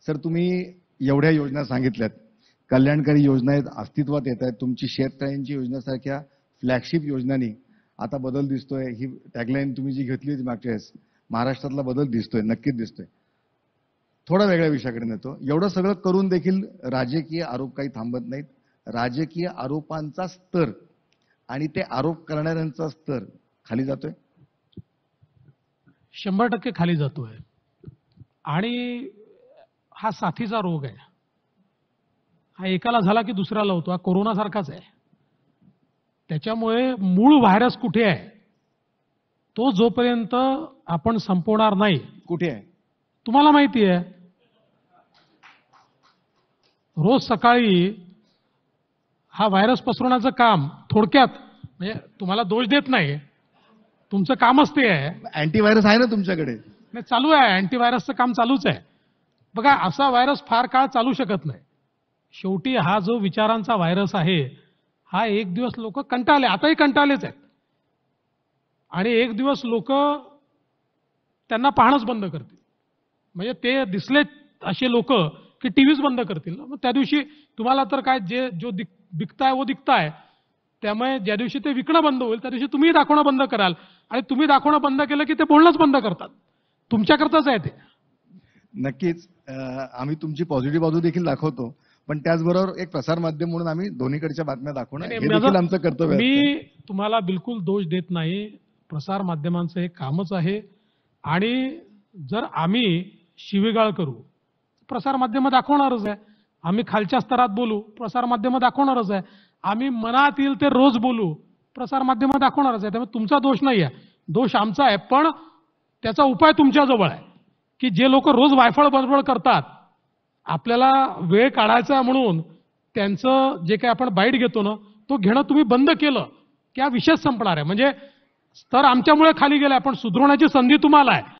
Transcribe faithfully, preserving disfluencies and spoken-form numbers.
Sir, तुम्ही एवढ्या योजना सांगितल्यात, कल्याणकारी योजना आहेत, अस्तित्वात येत आहेत. तुमची शेततळ्यांची योजनेसारख्या फ्लॅगशिप योजनांनी आता बदल दिसतोय. ही टॅगलाईन तुम्ही जी घेतली होती मागच्या वेळेस, महाराष्ट्रातला बदल दिसतोय, नक्कीच दिसतोय. थोडा वेगळ्या विषयाकडे नेतो. एवढं सगळं करून देखील राजकीय आरोप काही थांबत नाहीत. राजकीय आरोपांचा स्तर आणि ते आरोप करणाऱ्यांचा स्तर खाली जातोय. शंभर टक्के खाली जातोय. आणि हा साथीचा रोग आहे. हा एकाला झाला की दुसऱ्याला होतो. हा कोरोना सारखाच आहे. त्याच्यामुळे मूळ व्हायरस कुठे आहे तो जोपर्यंत आपण संपवणार नाही. कुठे आहे तुम्हाला माहिती आहे. रोज सकाळी हा व्हायरस पसरवण्याचं काम थोडक्यात, म्हणजे तुम्हाला दोष देत नाही, तुमचं कामच ते आहे. अँटीव्हायरस आहे ना तुमच्याकडे? नाही, चालू आहे. अँटीव्हायरसचं काम चालूच आहे. बघा, असा व्हायरस फार काळ चालू शकत नाही. शेवटी हा जो विचारांचा व्हायरस आहे, हा एक दिवस लोक कंटाळले, आताही कंटाळलेच आहेत. आणि एक दिवस लोक त्यांना पाहणंच बंद करतील. म्हणजे ते दिसले असे लोक की टीव्हीच बंद करतील. मग त्या दिवशी तुम्हाला तर काय, जे जो दिक दिखताय वो दिखताय. त्यामुळे ज्या दिवशी ते विकणं बंद होईल त्या दिवशी तुम्ही दाखवणं बंद कराल. आणि तुम्ही दाखवणं बंद केलं की ते बोलणंच बंद करतात. तुमच्याकरताच आहे ते. नक्कीच आम्ही तुमची पॉझिटिव्ह बाजू देखील दाखवतो, पण त्याचबरोबर एक प्रसार माध्यम म्हणून आम्ही दोन्हीकडच्या बातम्या दाखवणं हे देखील आमचं कर्तव्य आहे. मी तुम्हाला बिलकुल दोष देत नाही. प्रसार माध्यमांचं हे कामच आहे. आणि जर आम्ही शिवीगाळ करू, प्रसार माध्यम दाखवणारच आहे. आम्ही खालच्या स्तरात बोलू, प्रसार माध्यम दाखवणारच आहे. आम्ही मनात येईल ते रोज बोलू, प्रसार माध्यम दाखवणारच आहे. त्यामुळे तुमचा दोष नाही आहे, दोष आमचा आहे. पण त्याचा उपाय तुमच्याजवळ आहे की जे लोक रोज वायफळ बडबड करतात, आपल्याला वेळ काढायचा म्हणून त्यांचं जे काही आपण बाईट घेतो ना, तो घेणं तुम्ही बंद केलं की हा विषय संपणार आहे. म्हणजे स्तर आमच्यामुळे खाली गेलाय, पण सुधारण्याची संधी तुम्हाला आहे.